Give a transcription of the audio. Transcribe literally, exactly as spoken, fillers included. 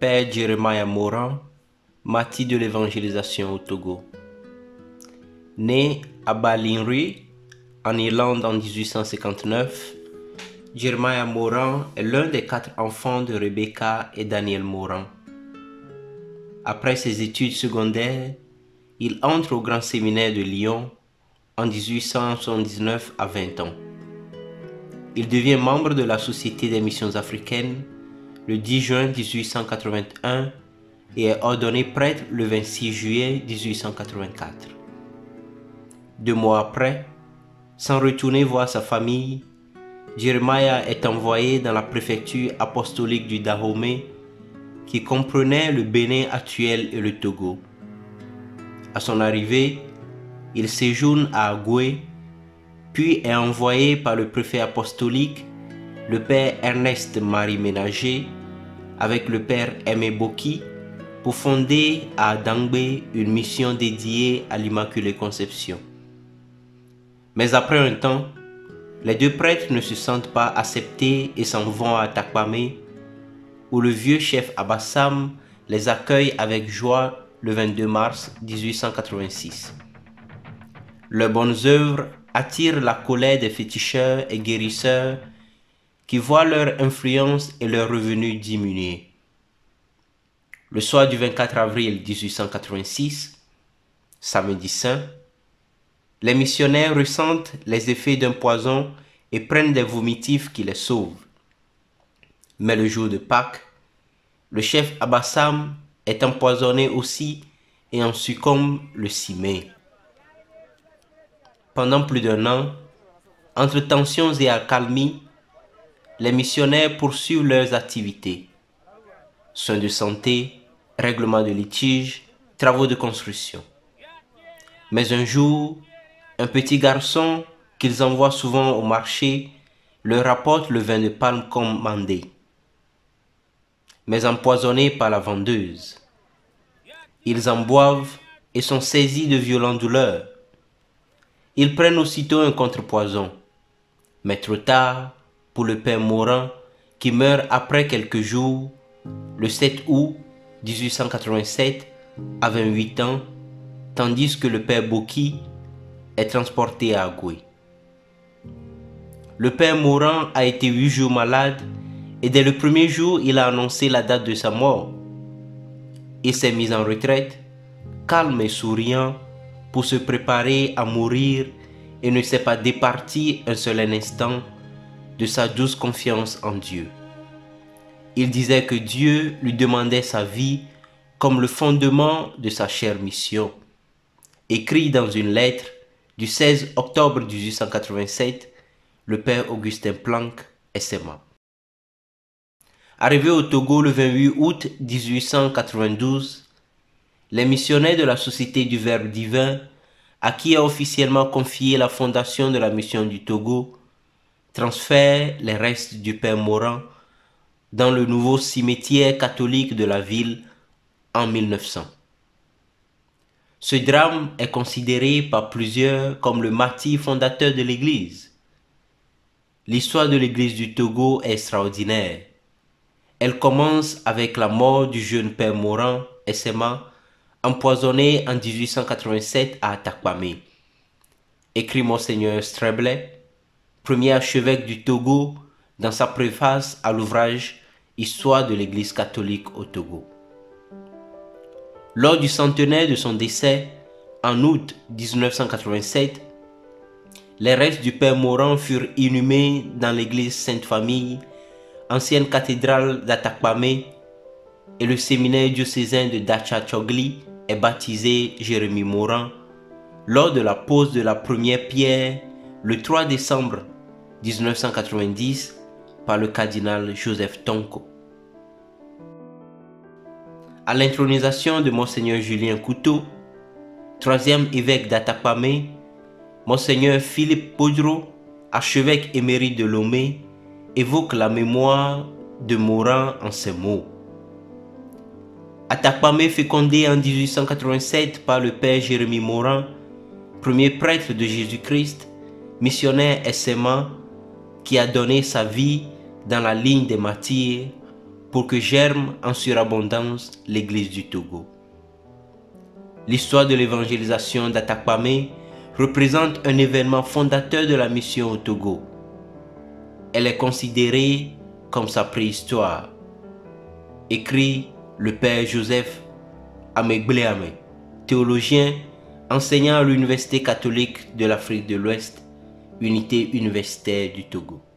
Père Jeremiah Moran, martyr de l'évangélisation au Togo. Né à Ballinree, en Irlande en dix-huit cent cinquante-neuf, Jeremiah Moran est l'un des quatre enfants de Rebecca et Daniel Moran. Après ses études secondaires, il entre au Grand Séminaire de Lyon en dix-huit cent soixante-dix-neuf à vingt ans. Il devient membre de la Société des missions africaines le dix juin dix-huit cent quatre-vingt-un et est ordonné prêtre le vingt-six juillet dix-huit cent quatre-vingt-quatre. Deux mois après, sans retourner voir sa famille, Jeremiah est envoyé dans la préfecture apostolique du Dahomey qui comprenait le Bénin actuel et le Togo. À son arrivée, il séjourne à Agoué, puis est envoyé par le préfet apostolique, le père Ernest Marie Ménager, avec le père Aimé Boki, pour fonder à Dangbe une mission dédiée à l'Immaculée Conception. Mais après un temps, les deux prêtres ne se sentent pas acceptés et s'en vont à Takpamé, où le vieux chef Abassam les accueille avec joie le vingt-deux mars dix-huit cent quatre-vingt-six. Leurs bonnes œuvres attirent la colère des féticheurs et guérisseurs qui voient leur influence et leurs revenus diminuer. Le soir du vingt-quatre avril dix-huit cent quatre-vingt-six, samedi saint, les missionnaires ressentent les effets d'un poison et prennent des vomitifs qui les sauvent. Mais le jour de Pâques, le chef Abassam est empoisonné aussi et en succombe le six mai. Pendant plus d'un an, entre tensions et accalmies, les missionnaires poursuivent leurs activités. Soins de santé, règlement de litiges, travaux de construction. Mais un jour, un petit garçon qu'ils envoient souvent au marché leur rapporte le vin de palme commandé, mais empoisonné par la vendeuse. Ils en boivent et sont saisis de violentes douleurs. Ils prennent aussitôt un contrepoison, mais trop tard pour le père Moran qui meurt après quelques jours, le sept août dix-huit cent quatre-vingt-sept, à vingt-huit ans, tandis que le père Boki est transporté à Agoué. Le père Moran a été huit jours malade et dès le premier jour, il a annoncé la date de sa mort. Il s'est mis en retraite, calme et souriant, pour se préparer à mourir et ne s'est pas départi un seul instant de sa douce confiance en Dieu. Il disait que Dieu lui demandait sa vie comme le fondement de sa chère mission. Écrit dans une lettre du seize octobre dix-huit cent quatre-vingt-sept, le père Augustin Planck, S M A. Arrivé au Togo le vingt-huit août dix-huit cent quatre-vingt-douze, les missionnaires de la Société du Verbe divin, à qui a officiellement confié la fondation de la mission du Togo, transfèrent les restes du père Moran dans le nouveau cimetière catholique de la ville en mille neuf cents. Ce drame est considéré par plusieurs comme le martyr fondateur de l'Église. L'histoire de l'Église du Togo est extraordinaire. Elle commence avec la mort du jeune père Moran, S M A, empoisonné en dix-huit cent quatre-vingt-sept à Takpamé. Écrit Monseigneur Streblet, premier archevêque du Togo, dans sa préface à l'ouvrage Histoire de l'Église catholique au Togo. Lors du centenaire de son décès, en août mille neuf cent quatre-vingt-sept, les restes du père Moran furent inhumés dans l'église Sainte-Famille, ancienne cathédrale d'Atakpamé, et le séminaire diocésain de Dacha-Chogli est baptisé Jérémie Moran lors de la pose de la première pierre le trois décembre mille neuf cent quatre-vingt-dix par le cardinal Joseph Tonko. À l'intronisation de Monseigneur Julien Couteau, troisième évêque d'Atakpamé, Monseigneur Philippe Podro, archevêque émérite de Lomé, évoque la mémoire de Moran en ces mots. Atakpamé fécondé en dix-huit cent quatre-vingt-sept par le père Jérémie Moran, premier prêtre de Jésus-Christ, missionnaire S M A, qui a donné sa vie dans la ligne des martyrs pour que germe en surabondance l'Église du Togo. L'histoire de l'évangélisation d'Atakpamé représente un événement fondateur de la mission au Togo. Elle est considérée comme sa préhistoire, écrit le père Joseph Amegbleame, théologien enseignant à l'Université catholique de l'Afrique de l'Ouest, unité universitaire du Togo.